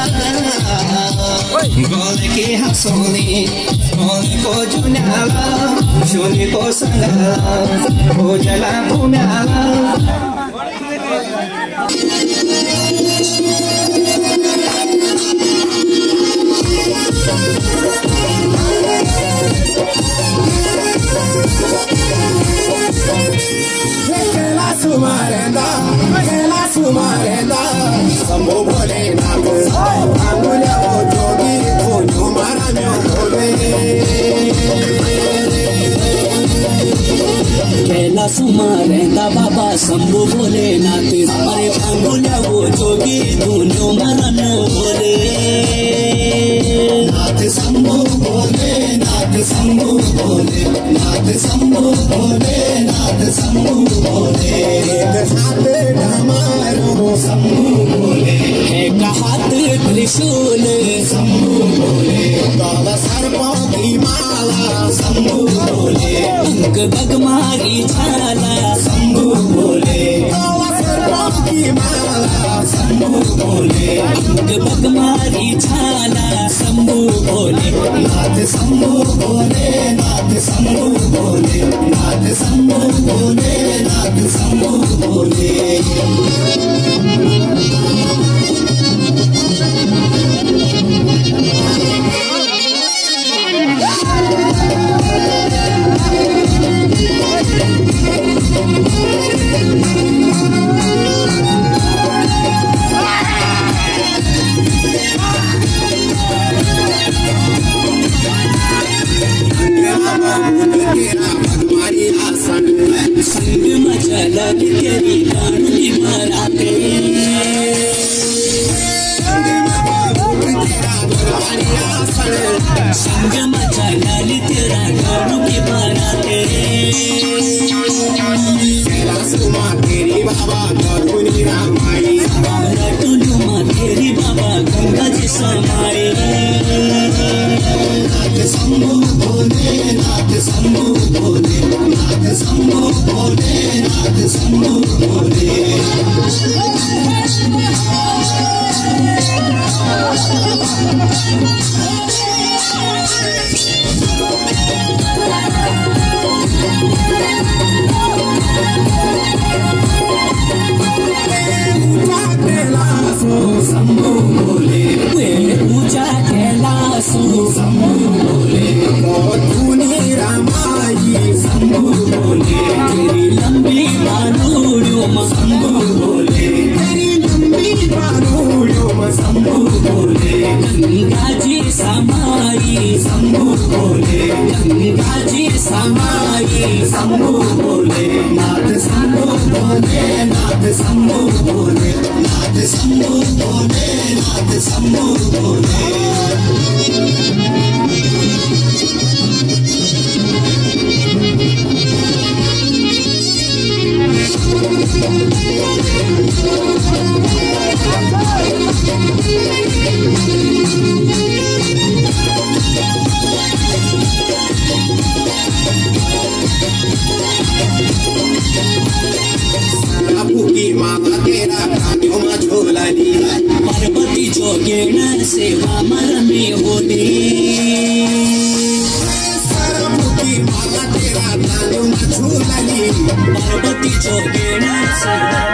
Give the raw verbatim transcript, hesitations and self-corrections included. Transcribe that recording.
बोले की हंसोनी बोले को जुन्याला शोनी को संगाला हो जला भूम्याला Sumarenda, Kela Sumarenda, Sambo Bole Nago, Angulia Ojogi, Kono Maranyo Bole. Kela Sumarenda, Baba Sambo Bole Nago, Mare Angulia Ojogi, Kono Maranyo Bole. Nath Sambo Bole, Nath Sambo Bole, Nath Sambo Bole, Nath Sambo Bole. एक हाथ डमरू शंभू बोले, एक हाथ त्रिशूल शंभू बोले, गौर सर्पों की माला शंभू बोले, अंक बगमारी छाला शंभू बोले, गौर सर्पों की माला शंभू बोले, अंक बगमारी छाला शंभू बोले। नाथ शंभू बोले, नाथ शंभू बोले, नाथ शंभू बोले, नाथ शंभू बोले। संग मचला तेरी गानों की बाराते, संग मचला तेरा गानों की बाराते। कैलाशुमा तेरी बाबा गौरी रामाई, टुलुमा तेरी बाबा गंगा जी समाई। नाथ शंभू बोले, नाथ शंभू बोले, नाथ शंभू बोले, नाथ शंभू बोले। शंभू बोले, पूजा कैलाशो शंभू बोले, गौतुनी रामाई शंभू बोले, तेरी लंबी बानूड़ियों में शंभू बोले, तेरी लंबी बानूड़ियों में शंभू बोले, गंगा जी समाई शंभू बोले, गंगा जी समाई शंभू बोले। नाथ शंभू बोले, नाथ शंभू बोले, नाथ शंभू बोले, नाथ शंभू बोले। की माता तेरा कान्यों में झोलानी, पार्वती जोगे न सेवा मर में होनी। सरमुखी माता तेरा कान्यों में झोलानी, पार्वती जोगे न सेवा